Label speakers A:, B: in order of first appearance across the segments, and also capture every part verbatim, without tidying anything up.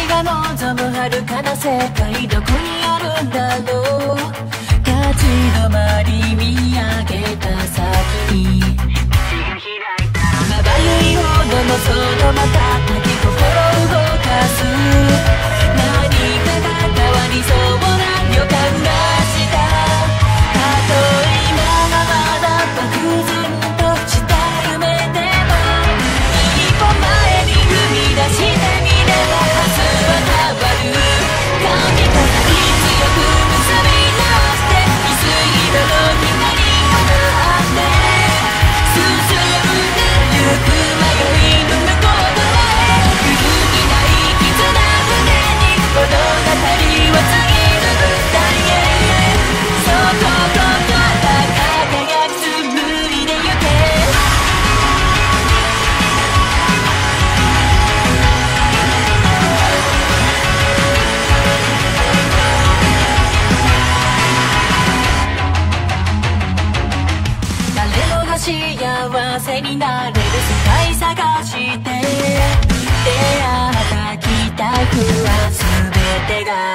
A: が望む遥かな世界どこにあるんだろう。立ち止まり見上げた先にまばゆいほどのその瞬き心動かす何かが変わりそうな予感がした。たとえ今がまだ漠然とした夢でも一歩前に踏み出してみれば明日は変わる。神から強く結び直して水色の光放って進んでゆく迷いの向こう側へ揺るぎない絆胸に物語は次の舞台へそこから輝く紡いでゆけ。誰もが幸せになれる世界探して出会った期待不安すべてが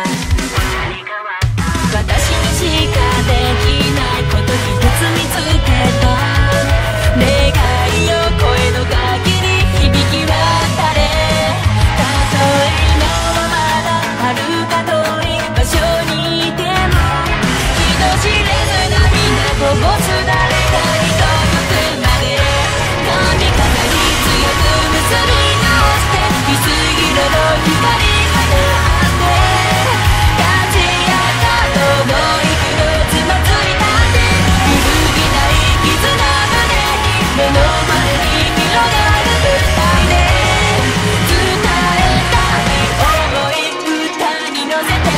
A: 私にしかできないこと一つ見つけた。願いよ声の限り響き渡れ。たとえ今はまだ遥か遠い場所にいても人知れず涙こぼす誰かに届くまで神からに強く結び直して水色の光放って立ち上がった思い黒つまずいたって揺るぎない絆胸に目の前に広がる舞台で伝えたい想い歌に乗せて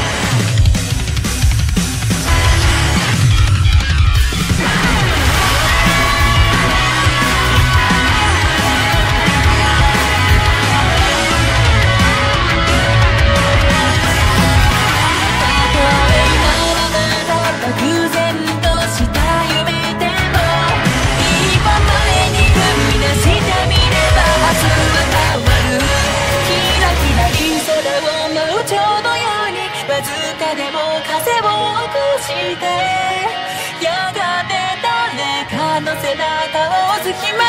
A: 漠然とした夢でも一歩前に踏み出してみれば明日は変わる。キラキラい空を舞う蝶のようにわずかでも風を起こしてやがて誰かの背中を押す日ま